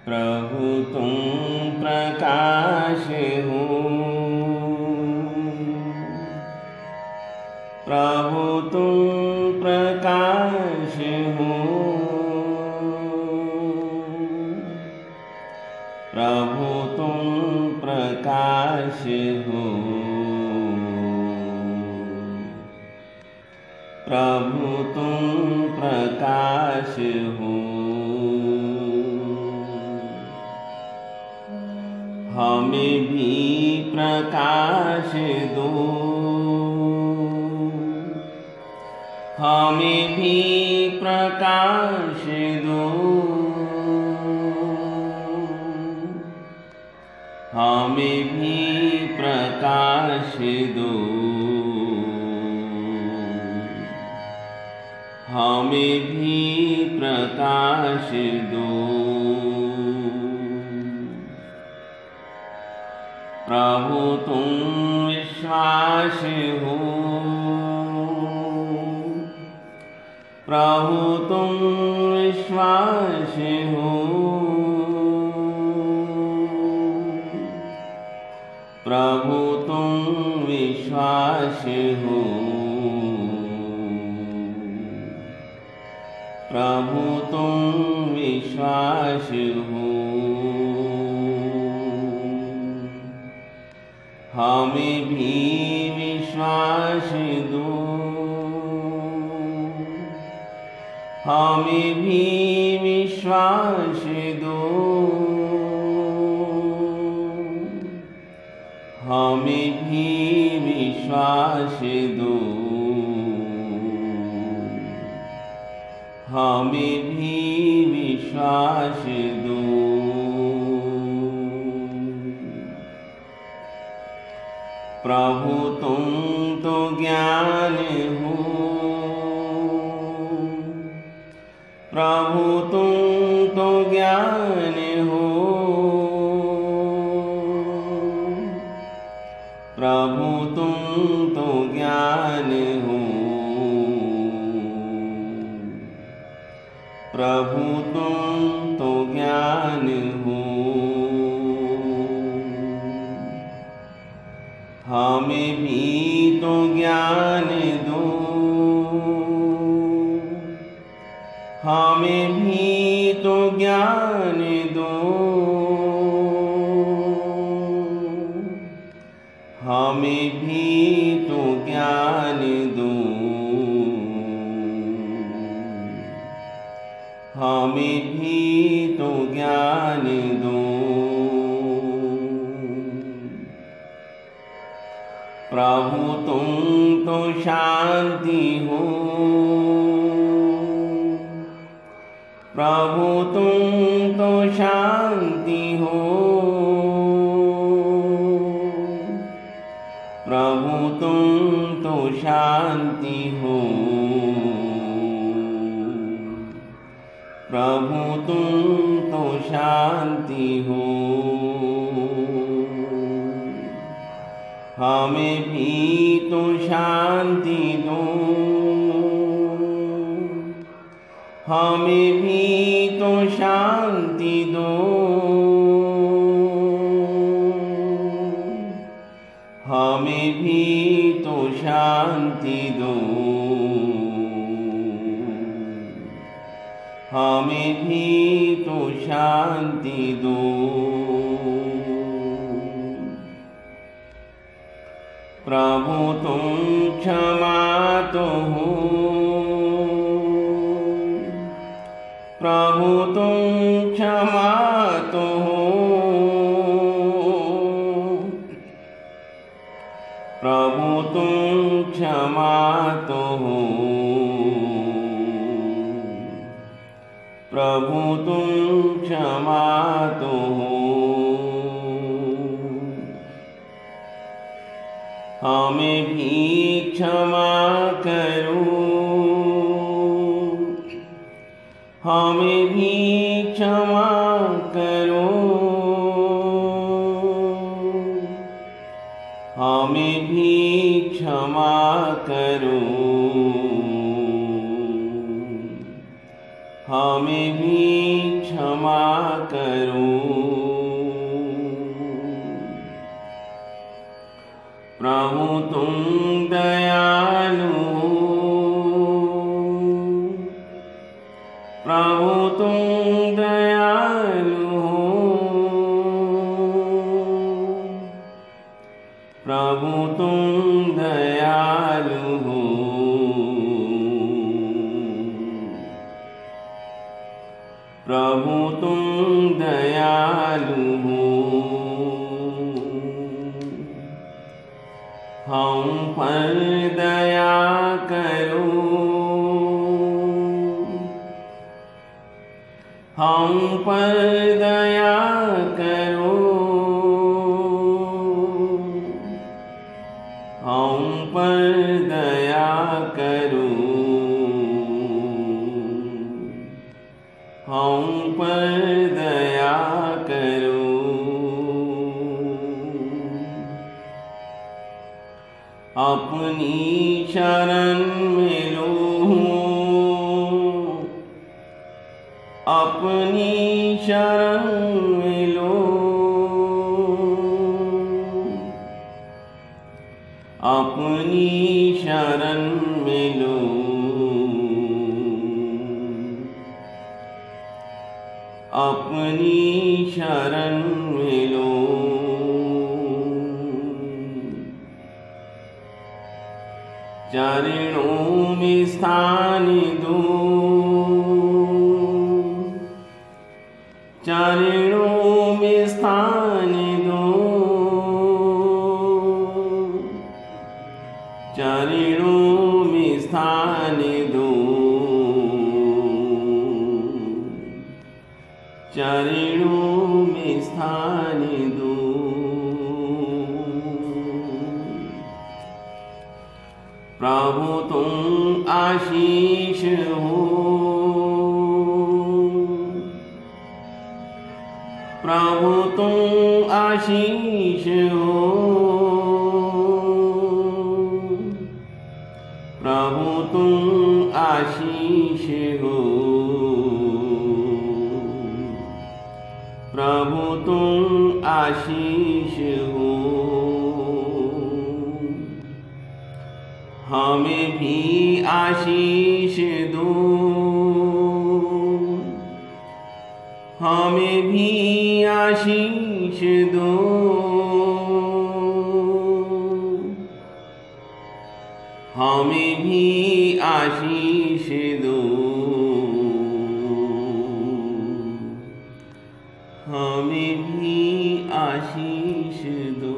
प्रभु तुम प्रकाश हो, प्रभु तुम प्रकाश हो, प्रभु तुम प्रकाश हो, प्रभु तुम प्रकाश हो। हमें भी प्रकाश दो, हमें भी प्रकाश दो, हमें भी प्रकाश दो, हमें भी प्रकाश दो। प्रभु तुम विश्वास हो, प्रभु तुम विश्वास हो, प्रभु तुम विश्वास हो, प्रभु तुम विश्वास हो। हमें भी विश्वास दो, हमें भी विश्वास दो, हमें भी विश्वास दो, हमें भी विश्वास दो। प्रभु तुम तो ज्ञान हो, प्रभु तुम तो ज्ञान हो, प्रभु तुम तो ज्ञान हो, प्रभु तुम तो ज्ञान हो। हमें भी तो ज्ञान दो, हमें भी तो ज्ञान दो, हमें भी तो ज्ञान दो, हमें भी तो ज्ञान दो। प्रभु तुम तो शांति हो, प्रभु तुम तो शांति हो, प्रभु तुम तो शांति हो, प्रभु तुम तो शांति हो। हमें भी तो शांति दो, हमें भी तो शांति दो, हमें भी तो शांति दो, हमें भी तो शांति दो। प्रभु तुम क्षमा तो हो, प्रभु तुम क्षमा तो हो, प्रभु तुम क्षमा तो हो, प्रभु तुम क्षमा तो हो। हमें भी क्षमा करो, हमें भी क्षमा करो, हमें भी क्षमा करो, हमें भी क्षमा करो। प्रभु तुम दयालु हो, प्रभु तुम दयालु हो, प्रभु तुम दयालु हो, प्रभु तुम दयालु हो। हम पर दया करो, हम पर दया करो, हम पर दया करो, हम पर दया करो। अपनी शरण में लो, अपनी शरण में लो, अपनी शरण में लो, अपनी शरण में लो। चरणों में स्थान दो, चरणों में स्थान दो, चरणों में स्थान दो, चरणों में स्थान दो। प्रभु तुम आशीष हो, प्रभु तुम आशीष हो, प्रभु तुम आशीष हो, प्रभु तुम आशीष हो। हमें भी आशीष दो, हमें भी आशीष दो, हमें भी आशीष दो, हमें भी आशीष दो।